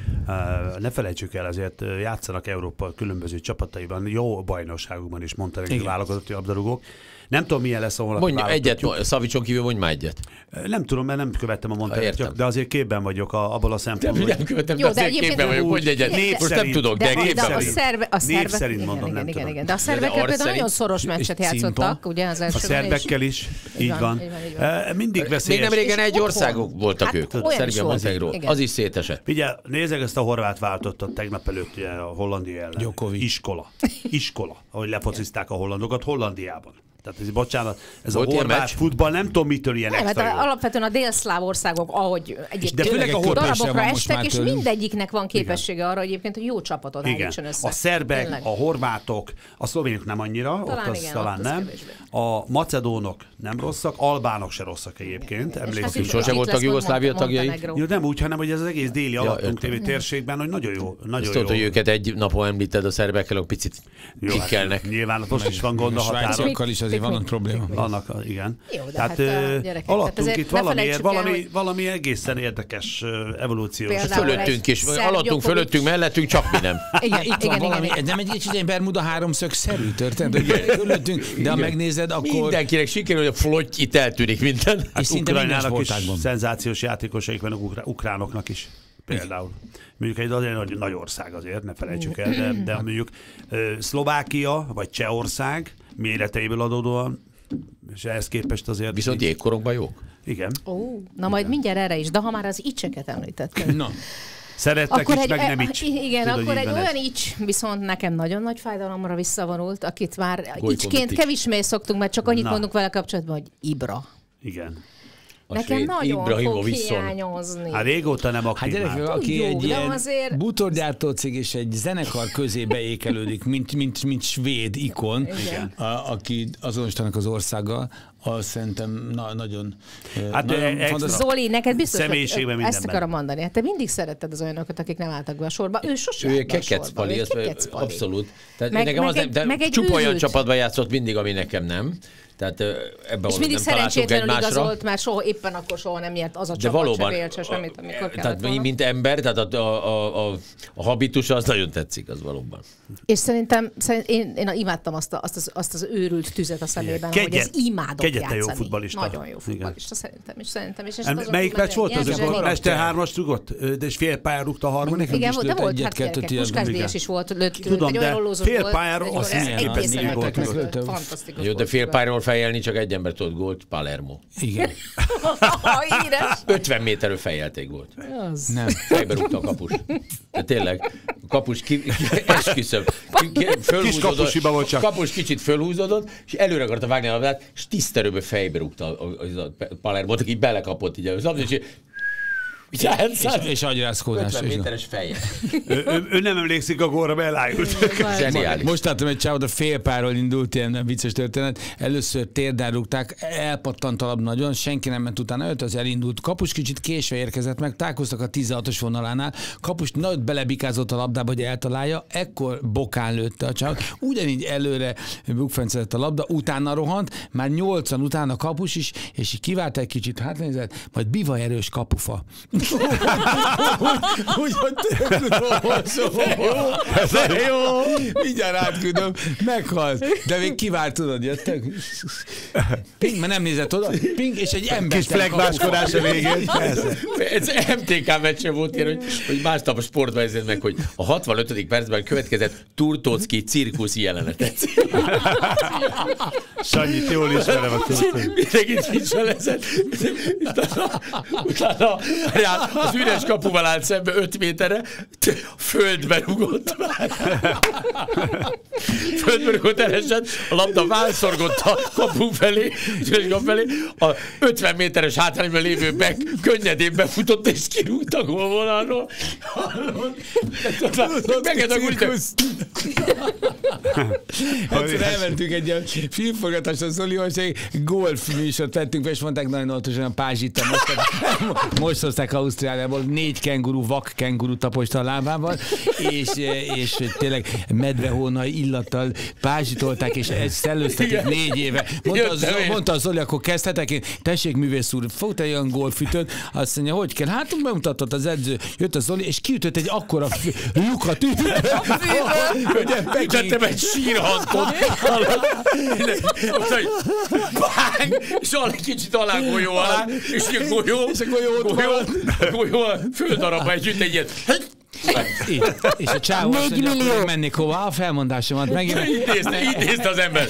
Uh, ne felejtsük el, azért játszanak Európa különböző csapataiban, jó bajnokságokban is Montenegró válogatotti labdarúgók. Nem tudom, milyen lesz a holnapi Mondja egyet, Szavicson kívül mondj már egyet. Nem tudom, mert nem követtem a Montenegrót, de azért képben vagyok a, abból a szempontból. Nem követtem, de azért képben vagyok, mondj egyet. Név most nem tudok, de képben vagyok. Név szerint mondom, nem tudom. De a szervekkel például nagyon szoros meccset játszottak, ugye az első. A szerbekkel is, így van. Mindig veszélyes. Még nem régen egy országok voltak ők, Szerbia, Montenegró. Az is szétesett. Figyelj, nézzek ezt a horvát váltottat tegnap előtt a Hollandia ellen. Iskola. Iskola, ahogy lepocizták a hollandokat Hollandiában. Tehát ez, bocsánat, ez volt a horvát futball, nem tudom, mitől ilyen nem, extra. Hát alapvetően a délszláv országok, ahogy egyébként főleg a darabokra estek, és tőlünk. Mindegyiknek van képessége igen. arra egyébként, hogy jó csapatot állítson össze. A szerbek, tényleg. A horvátok, a szlovénok nem annyira, talán, ott igen, talán ott nem. A macedónok nem rosszak, albánok se rosszak egyébként. Emlékszünk, sose voltak Jugoszlávia tagjai. Jó, nem úgy, hanem hogy ez az egész déli alattunk tévő térségben, hogy nagyon jó. Nagyon tudod, hogy őket egy napon említed a szerbekkel, hogy picit kikkelnek. Nyilván most is van gond a határon. Van probléma. Vannak, igen. Jó, tehát hát alattunk itt valami, valami, el, valami egészen érdekes evolúciós. Fölöttünk is, alattunk, fölöttünk, mellettünk, csak mi nem. Igen, itt igen, van valami, igen. Nem egy kicsit egy Bermuda háromszög-szerű történet, fölöttünk, de igen. Ha megnézed, akkor... Mindenkinek sikerül, hogy a flotty itt eltűnik minden. Hát Ukrajnának is szenzációs játékosaik vannak, ukránoknak is. Például. Mondjuk egy azért nagy, nagy ország azért, ne felejtsük el, de, de mondjuk Szlovákia vagy Csehország méreteiből adódóan, és ehhez képest azért... Viszont jégkorokban jók? Igen. Ó, na majd mindjárt erre is, de ha már az icseket említettem. Na. Szerettek akkor is, egy, meg nem ics. Igen, Tudod, akkor egy olyan ics viszont nekem nagyon nagy fájdalomra visszavonult, akit már icsként kevésbé szoktunk, mert csak annyit na. mondunk vele kapcsolatban, hogy Ibra. Igen. Nekem nagyon fog hiányozni. Hát régóta nem aktív hát gyerek, aki jó, egy ilyen azért... bútorgyártó cég és egy zenekar közé beékelődik, mint, mint, mint svéd ikon, a, aki azonosítanak az országgal, azt szerintem na, nagyon, hát nagyon fontos. Zoli, neked biztos, hogy ezt akarom mondani. Hát te mindig szeretted az olyanokat, akik nem álltak be a sorba. Ő sosem ő kekecpali, abszolút. Tehát meg, nekem meg az egy, nem, de csupa olyan csapatban játszott mindig, ami nekem nem. Tehát ebben és mindig szerencsétlenül igazolt, mert soha, éppen akkor soha nem nyert az a csapat se Bélcse semmit, amikor tehát volna. Mint ember, tehát a, a, a, a habitus az nagyon tetszik, az valóban. És szerintem, szerintem én, én imádtam azt, a, azt, az, azt az őrült tüzet a szemében, Kegyen, hogy ez imádott játszani. Jó futballista. Nagyon jó futballista, szerintem. És szerintem és em, melyik meccs volt az, amikor Mester hármas rugott, de és fél pályán rúgta a harmadik? Igen, de volt, hát gyerekek, Puskás Díjas is volt, lőtt, tudom, de fél pályáról az elképesztő gólt. Jó, de fél pályáról fejelni csak egy ember tudott gólt, Palermo. Igen. ötven méterről fejelték gólt. Nem. Fejbe rúgta a kapus. De tényleg, a kapus ki, ki, esküszöm. Kis kapusiba volt csak. Kapus kicsit fölhúzódott, és előre akarta vágni a labdát, és tiszterőből fejbe rúgta a, a, a Palermot, aki belekapott így először, és És, és agyrázkódás. ötven méteres feje. ő, ő, ő nem emlékszik a gólra, mert elájult. Zseniális. Most láttam egy csávot, a félpáról indult ilyen vicces történet. Először térdán rúgták, elpattant a labda nagyon, senki nem ment utána, öt az elindult. Kapus kicsit késve érkezett meg, találkoztak a tizenhatos vonalánál. Kapus nagy belebikázott a labdába, hogy eltalálja, ekkor bokán lőtte a csávot. Ugyanígy előre bukfencezett a labda, utána rohant, már nyolcan utána a Kapus is, és így kivált egy kicsit, hát nézett, majd bivaj erős kapufa. Úgy, hogy tudom, jó, jó, mindjárt átküldöm, meghalt, de még kivált, tudod, jöttek. Ping, mert nem nézett oda, ping, és egy ember. Kis flegmáskodás a végén. Ez em té ká meccsen volt ilyen, hogy, hogy másnap a sportban ezért meg, hogy a hatvanötödik percben következett Turtóczki cirkuszi jelenetet. Sanyit jól ismerem a Turtóczki. Mindenkit kicsalezett. Utána az üres kapuval állt szembe öt méterre, földbe rugott már. Földbe rugott elesett, a labda válszorgott a kapu felé, üres kapu felé, a ötven méteres hátrányban lévő Beck könnyedén befutott és kirúgt a gólvonalról. Meged a gulita. Egyszer elmentünk egy ilyen filmforgatásra, Zolival, és egy golf műsort tettünk, és mondták nagyon óvatosan a pázsit, most hozták Ausztráliából, négy kenguru, vak kenguru taposta a lábával, és, és tényleg medvehónai illattal pázsitolták, és ezt szellőztetik négy éve. Mondta az, mondta az Zoli, akkor kezdhetek én, tessék művész úr, fogta egy olyan golfütőt, azt mondja, hogy kell? Hát bemutatott az edző, jött az Zoli, és kiütött egy akkora lyukat, hogy tettem egy sírhantot, és alá kicsit alá golyó alá, és a golyó, és a golyó, golyó a földarabba együtt egy ilyet. És a csávó azt mondja, akkor mennék hova, a felmondásomat megint. Idézte, idézte az ember.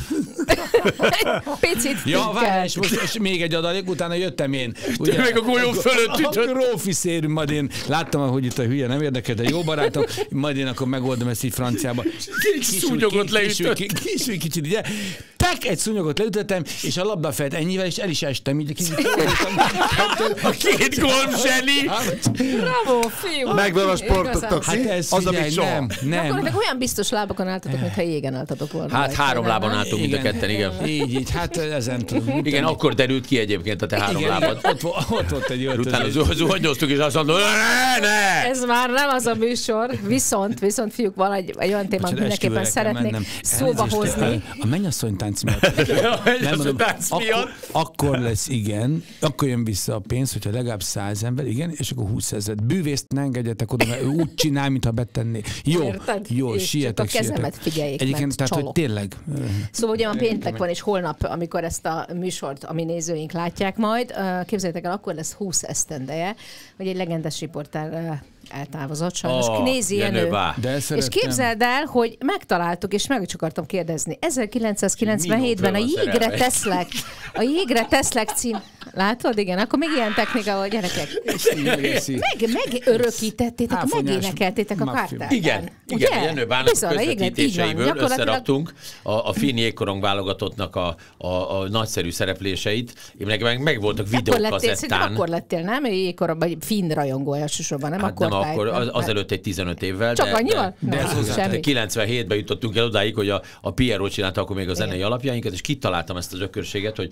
Picit ja, várj, és most és még egy adalék, utána jöttem én. Ugye, meg a golyó fölött ütött. A rófiszérű, majd én láttam, hogy itt a hülye nem érdekel, de jó barátom, majd én akkor megoldom ezt így franciába. Kis szúnyogot leütött. Kis kicsit, ugye? Tek, egy szúnyogot leütöttem, és a labda felt ennyivel, és el is estem. Így, a két gól zseni. Bravo, fiú. Megvan a sportot. Hát ez az, figyelj, nem, nem. Akkor olyan biztos lábakon álltatok, mintha jégen álltatok volna. Hát három lábon álltunk mind a ketten, igen. Így, így, hát ezen tudom. Igen, akkor derült ki egyébként a te három igen, lábad. Ott, ott volt egy öltöző. Utána zuhanyoztuk, és azt mondom, ne, ne! Ez már nem az a műsor, viszont, viszont fiúk, van egy, egy olyan témát mindenképpen szeretnék mennem. szóba hozni. A mennyasszonytánc miatt. Nem mondom, ak- akkor lesz, igen, akkor jön vissza a pénz, hogyha legalább száz ember, igen, és akkor húszezret. Bűvészt ne engedjetek oda, mert ő úgy csinál, mintha betenné. Jó, érted? jó, és sietek, csak a kezemet sietek. figyeljék Egyébként, meg, tehát, csalok. hogy tényleg. Szóval ugye van péntek van, és holnap, amikor ezt a műsort a mi nézőink látják majd, képzeljétek el, akkor lesz húsz esztendeje, hogy egy legendás riporter eltávozott, sajnos oh, Knézi Jenő. És képzeld el, hogy megtaláltuk, és meg is akartam kérdezni. ezerkilencszázkilencvenhétben a Jégre teszlek, a Jégre teszlek cím. Látod? Igen, akkor még ilyen technika, hogy gyerekek. Meg, megörökítettétek, megénekeltétek a kártát. Igen, igen, Jenő Bának közvetítéseiből összeraktunk a, a finn jégkorong válogatottnak a, a, a nagyszerű szerepléseit. Én meg, meg, meg voltak videókazettán. Akkor lettél, nem? Jégkorong, vagy finn rajongó elsősorban, nem? Hát akkor nem, akkor az, azelőtt egy tizenöt évvel. Csak de, annyival? De, de ez hozzá, kilencvenhétben jutottunk el odáig, hogy a, a Pierrot csinálta akkor még a zenei alapjainkat, és kitaláltam ezt az ökörséget, hogy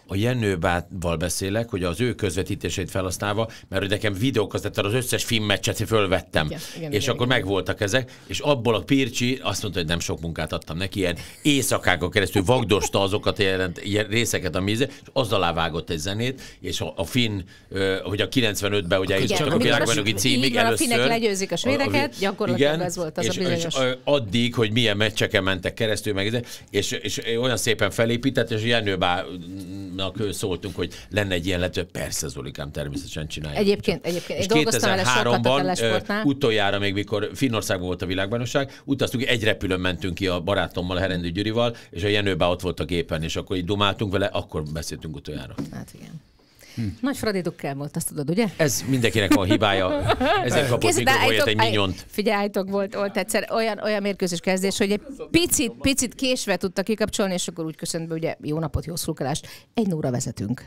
a Jenőbával beszélek, hogy az ő közvetítését felhasználva, mert hogy nekem videókazettán az összes filmmeccset fölvettem, igen, igen, és igen, akkor igen. megvoltak ezek, és abból a Pircsi azt mondta, hogy nem sok munkát adtam neki, ilyen éjszakákon keresztül vagdosta azokat jelent, ilyen részeket a míze, és az alá vágott egy zenét, és a, a finn, hogy a kilencvenötben, hogy eljutottak a világbajnoki címig először. A finnek legyőzik a svédeket, gyakorlatilag igen, ez volt az és, a bizonyos. És addig, hogy milyen meccseken mentek keresztül, meg, és, és olyan szépen felépített, és Jenőbának szóltunk, hogy lenne egy ilyen lehető, persze Zolikám, természetesen csinálja. Egyébként, egyébként. Én dolgoztam vele sokat a telesportnál. Utoljára még, mikor Finnországban volt a világbajnokság, utaztunk, egy repülőn mentünk ki a barátommal, a Herendő Gyurival, és a Jenőbá ott volt a gépen, és akkor így dumáltunk vele, akkor beszéltünk utoljára. Hát igen. Hm. Nagy Fradi Dukkel volt, azt tudod, ugye? Ez mindenkinek van hibája. Ezért kapott mikrofonját egy minyont. Figyeljetek, volt, volt egyszer olyan, olyan mérkőzés kezdés, hogy egy picit, picit késve tudta kikapcsolni, és akkor úgy köszönt be, ugye jó napot, jó szurkolást, egy nóra vezetünk.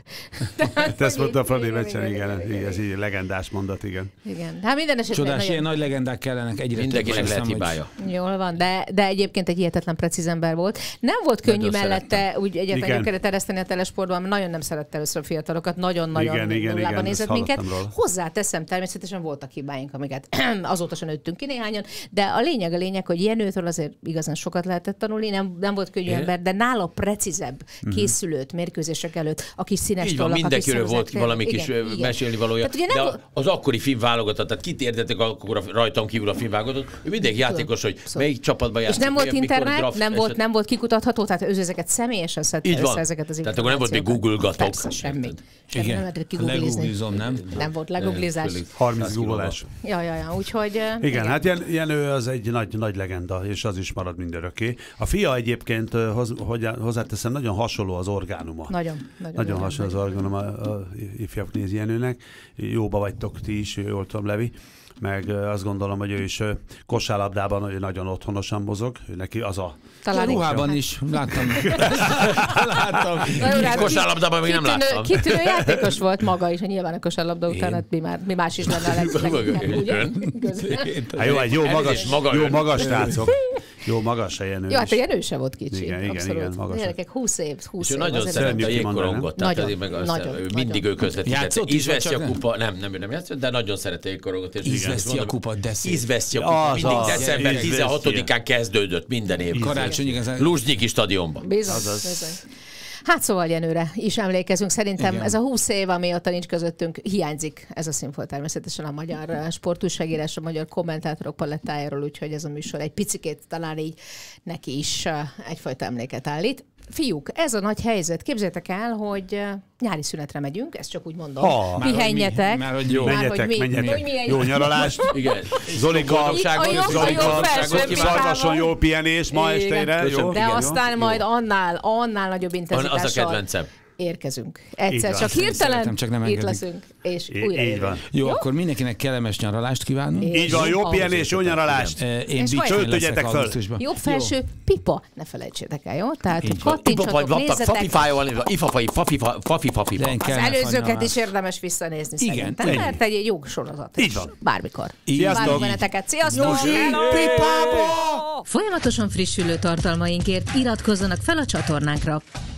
Ezt mondta a Fradi meccsen, igen, igen, igen, ez így legendás mondat, igen. Igen, hát minden esetben. Csodás, nagyon... ilyen nagy legendák kellenek egyre. Mindenkinek lehet hibája. Jól van, de, de egyébként egy hihetetlen precíz ember volt. Nem volt könnyű nagyon mellette szerettem. Úgy egyáltalán kellett tereszteni a telesportban, mert nagyon nem szerette először a fiatalokat, nagyon-nagyon nullában nézett minket. Hozzáteszem, természetesen voltak hibáink, amiket azóta sem nőttünk ki néhányan, de a lényeg a lényeg, hogy Jenőtől azért igazán sokat lehetett tanulni, nem, nem volt könnyű ember, de nála precízebb készülőt mérkőzések előtt, a kis színes így van, tollak, mindenkiről volt valami kis igen, mesélni valója. De nem... az akkori filmválogatott, tehát kit érdetek akkor rajtam kívül a filmválogatott, ő mindenki játékos, hogy szóval. Melyik csapatban játszik. És nem volt internet, nem volt, nem volt kikutatható, tehát ő ezeket személyesen szedte össze ezeket az információkat. Tehát akkor nem volt még Google-gatok. Persze, semmi. Igen, nem lehetett kiguglizom, nem? Nem volt legooglizás. harminc googolás. Ja, ja, ja, úgyhogy... Igen, igen, hát Jenő az egy nagy, nagy legenda, és az is marad mindörökké. A fia egyébként, hozzáteszem, nagyon hasonló az orgánuma. Nagyon. Nagyon, nagyon hasonló az orgánuma a ifjabb nézi Jenőnek. Jóba vagytok ti is, jól tudom, Levi. Meg azt gondolom, hogy ő is kosárlabdában ő nagyon otthonosan mozog. Ő neki az a... Talán ruhában is. Láttam. láttam. Kosárlabdában még nem láttam. Kitűnő játékos volt maga is, nyilván a kosárlabda után, hát mi, már, mi más is lenne a legjobb. Hát jó, egy jó magas, jó magas rácok. Jó magas a Jenő. Jó, hát a Jenő sem volt kicsi. Igen, igen, igen, magas. Gyerekek, húsz év, húsz év. És ő nagyon szerette a jégkorongot. Nagyon, mindig ő közvetítette. Izveszti a kupa, nem, nem, ő nem játszott, de nagyon szerette a jégkorongot. Izveszti a kupa, de szép. Izveszti a kupa, mindig december tizenhatodikán kezdődött minden év. Karácsony, Luzsnyiki stadionban. Bizony, bizony. Hát szóval Jenőre is emlékezünk. Szerintem igen. Ez a húsz év, amióta nincs közöttünk, hiányzik ez a színfolt természetesen a magyar sportújságírás, a magyar kommentátorok palettájáról, úgyhogy ez a műsor egy picikét talán így neki is egyfajta emléket állít. Fiúk, ez a nagy helyzet. Képzeljétek el, hogy nyári szünetre megyünk, ezt csak úgy mondom. Ha, pihenjetek. Már hogy jó. Menjetek, mi, menjetek. Hogy milyen... Jó nyaralást. Igen. Zolika, Zolika, szarvason jó pihenés ma estére. Jó. De aztán majd annál, annál nagyobb intenzitással. Az a kedvencem. Érkezünk. Egyszer csak hirtelen csak nem itt leszünk, és I- újra így van. Jó, jó, akkor mindenkinek kellemes nyaralást kívánunk. Így van, jó pihenés, jó nyaralást. Én bicsőt tegyetek föl. Jobb felső jó. Pipa, ne felejtsétek el, jó? Tehát kattintsatok, nézzetek. Az előzőket is érdemes visszanézni szerintem, mert egy jó sorozat. Így van. Bármikor. Sziasztok. Benneteket. Sziasztok! Pipába! Folyamatosan frissülő tartalmainkért iratkozzanak fel a csatornánkra.